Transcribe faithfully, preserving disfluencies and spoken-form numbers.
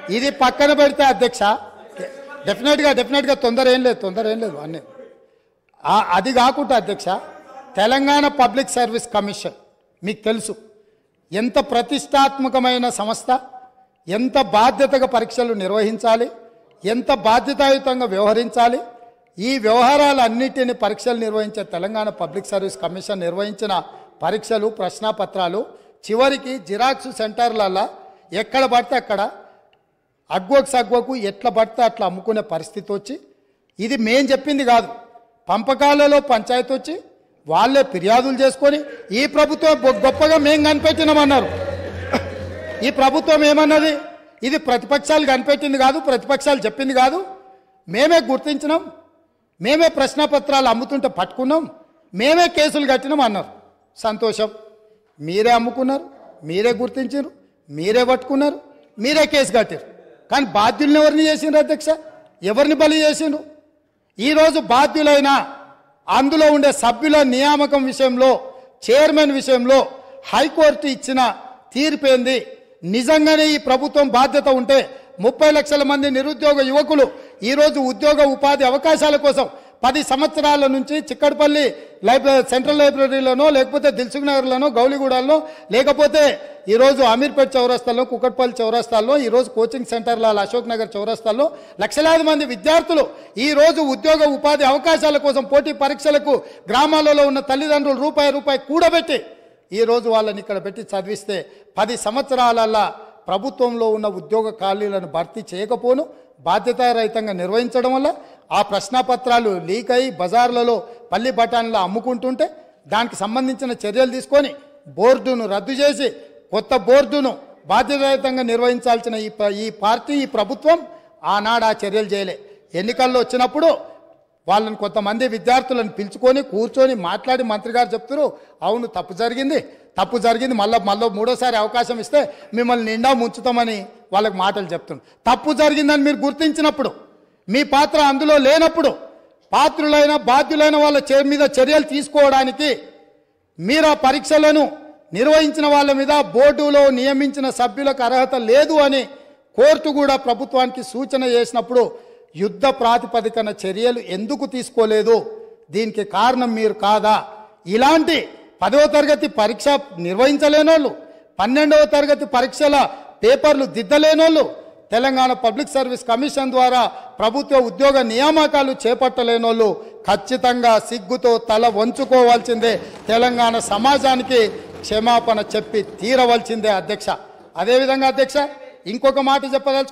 ఇది పక్కన పెడితే అధ్యక్ష డెఫినెట్గా డెఫినెట్గా తొందర ఏం లేదు తొందర ఏం లేదు అన్నీ అది కాకుండా అధ్యక్ష తెలంగాణ పబ్లిక్ సర్వీస్ కమిషన్ మీకు తెలుసు ఎంత ప్రతిష్టాత్మకమైన సంస్థ, ఎంత బాధ్యతగా పరీక్షలు నిర్వహించాలి, ఎంత బాధ్యతాయుతంగా వ్యవహరించాలి. ఈ వ్యవహారాలన్నిటిని పరీక్షలు నిర్వహించే తెలంగాణ పబ్లిక్ సర్వీస్ కమిషన్ నిర్వహించిన పరీక్షలు ప్రశ్నాపత్రాలు చివరికి జిరాక్స్ సెంటర్లలో ఎక్కడ పడితే అక్కడ అగ్వకు సగ్వకు ఎట్లా పడితే అట్లా అమ్ముకునే పరిస్థితి వచ్చి, ఇది మేం చెప్పింది కాదు, పంపకాలలో పంచాయతీ వచ్చి వాళ్ళే ఫిర్యాదులు చేసుకొని ఈ ప్రభుత్వం గొప్పగా మేం కనిపెట్టినామన్నారు. ఈ ప్రభుత్వం ఏమన్నది, ఇది ప్రతిపక్షాలు కనిపెట్టింది కాదు, ప్రతిపక్షాలు చెప్పింది కాదు, మేమే గుర్తించినాం, మేమే ప్రశ్నపత్రాలు అమ్ముతుంటే పట్టుకున్నాం, మేమే కేసులు కట్టినాం అన్నారు. సంతోషం, మీరే అమ్ముకున్నారు, మీరే గుర్తించారు, మీరే పట్టుకున్నారు, మీరే కేసు కట్టారు. కానీ బాధ్యులను ఎవరిని చేసిండ్రు అధ్యక్ష, ఎవరిని బలి చేసిండ్రు? ఈరోజు బాధ్యులైన అందులో ఉండే సభ్యుల నియామకం విషయంలో, చైర్మన్ విషయంలో హైకోర్టు ఇచ్చిన తీర్పేంది? నిజంగానే ఈ ప్రభుత్వం బాధ్యత ఉంటే ముప్పై లక్షల మంది నిరుద్యోగ యువకులు ఈరోజు ఉద్యోగ ఉపాధి అవకాశాల కోసం పది సంవత్సరాల నుంచి చిక్కడపల్లి లైబ్రరీ సెంట్రల్ లైబ్రరీలోనో లేకపోతే దిల్సుఖ్ నగర్లోనో గౌలిగూడల్లో లేకపోతే ఈరోజు అమీర్పేట్ చౌరస్తాల్లో కుక్కట్పల్లి చౌరస్తాల్లో ఈరోజు కోచింగ్ సెంటర్ల అశోక్ నగర్ చౌరస్తాల్లో లక్షలాది మంది విద్యార్థులు ఈరోజు ఉద్యోగ ఉపాధి అవకాశాల కోసం పోటీ పరీక్షలకు గ్రామాలలో ఉన్న తల్లిదండ్రులు రూపాయి రూపాయి కూడబెట్టి ఈరోజు వాళ్ళని ఇక్కడ పెట్టి చదివిస్తే పది సంవత్సరాలల్లా ప్రభుత్వంలో ఉన్న ఉద్యోగ ఖాళీలను భర్తీ చేయకపోను బాధ్యతారహితంగా నిర్వహించడం వల్ల ఆ ప్రశ్నపత్రాలు లీక్ అయ్యి బజార్లలో పల్లి బఠానీలో అమ్ముకుంటుంటే దానికి సంబంధించిన చర్యలు తీసుకొని బోర్డును రద్దు చేసి కొత్త బోర్డును బాధ్యతారహితంగా నిర్వహించాల్సిన ఈ ఈ పార్టీ ఈ ప్రభుత్వం ఆనాడు ఆ చర్యలు చేయలే. ఎన్నికల్లో వచ్చినప్పుడు వాళ్ళని కొంతమంది విద్యార్థులను పిలుచుకొని కూర్చొని మాట్లాడి మంత్రి గారు చెప్తారు, అవును తప్పు జరిగింది తప్పు జరిగింది మళ్ళీ మళ్ళీ మూడోసారి అవకాశం ఇస్తే మిమ్మల్ని నిండా ముంచుతామని వాళ్ళకి మాటలు చెప్తున్నారు. తప్పు జరిగిందని మీరు గుర్తించినప్పుడు, మీ పాత్ర అందులో లేనప్పుడు పాత్రులైన బాధ్యులైన వాళ్ళ మీద చర్యలు తీసుకోవడానికి మీరు ఆ పరీక్షలను నిర్వహించిన వాళ్ళ మీద బోర్డులో నియమించిన సభ్యులకు అర్హత లేదు అని కోర్టు కూడా ప్రభుత్వానికి సూచన చేసినప్పుడు యుద్ధ ప్రాతిపదికన చర్యలు ఎందుకు తీసుకోలేదు? దీనికి కారణం మీరు కాదా? ఇలాంటి పదవ తరగతి పరీక్ష నిర్వహించలేనోళ్ళు, పన్నెండవ తరగతి పరీక్షల పేపర్లు దిద్దలేనోళ్ళు, తెలంగాణ పబ్లిక్ సర్వీస్ కమిషన్ ద్వారా ప్రభుత్వ ఉద్యోగ నియామకాలు చేపట్టలేనోళ్ళు ఖచ్చితంగా సిగ్గుతో తల వంచుకోవాల్సిందే, తెలంగాణ సమాజానికి క్షమాపణ చెప్పి తీరవలసిందే అధ్యక్ష. అదేవిధంగా అధ్యక్ష ఇంకొక మాట చెప్పదలుచు